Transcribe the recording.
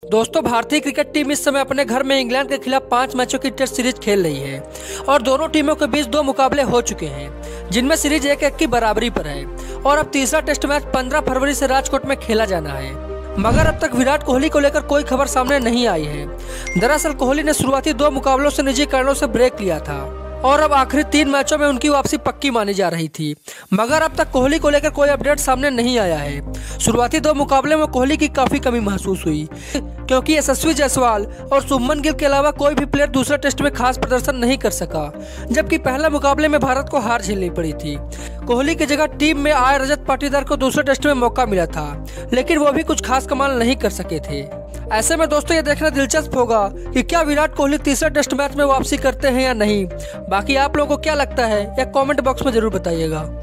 दोस्तों, भारतीय cricket team इस समय अपने घर में इंग्लैंड के खिलाफ 5 मैचों की टेस्ट सीरीज खेल रही है और दोनों टीमों के बीच 2 मुकाबले हो चुके हैं, जिनमें सीरीज 1-1 की बराबरी पर है और अब तीसरा टेस्ट मैच 15 फरवरी से राजकोट में खेला जाना है। मगर अब तक विराट कोहली को लेकर कोई खबर सामने नहीं आई है। दरअसल कोहली ने शुरुआती 2 मुकाबलों से निजी कारणों से ब्रेक लिया था और अब आखिरी 3 मैचों में उनकी वापसी पक्की मानी जा रही थी। मगर अब तक कोहली को लेकर कोई अपडेट सामने नहीं आया है। शुरुआती 2 मुकाबले में कोहली की काफी कमी महसूस हुई क्योंकि यशस्वी जायसवाल और शुभमन गिल के अलावा कोई भी प्लेयर दूसरे टेस्ट में खास प्रदर्शन नहीं कर सका, जबकि पहले मुकाबले में भारत को हार झेलनी पड़ी थी। कोहली की जगह टीम में आए रजत पाटीदार को दूसरे टेस्ट में मौका मिला था, लेकिन वो भी कुछ खास कमाल नहीं कर सके थे। ऐसे में दोस्तों ये देखना दिलचस्प होगा कि क्या विराट कोहली तीसरे टेस्ट मैच में वापसी करते हैं या नहीं। बाकी आप लोगों को क्या लगता है, या कमेंट बॉक्स में जरूर बताइएगा।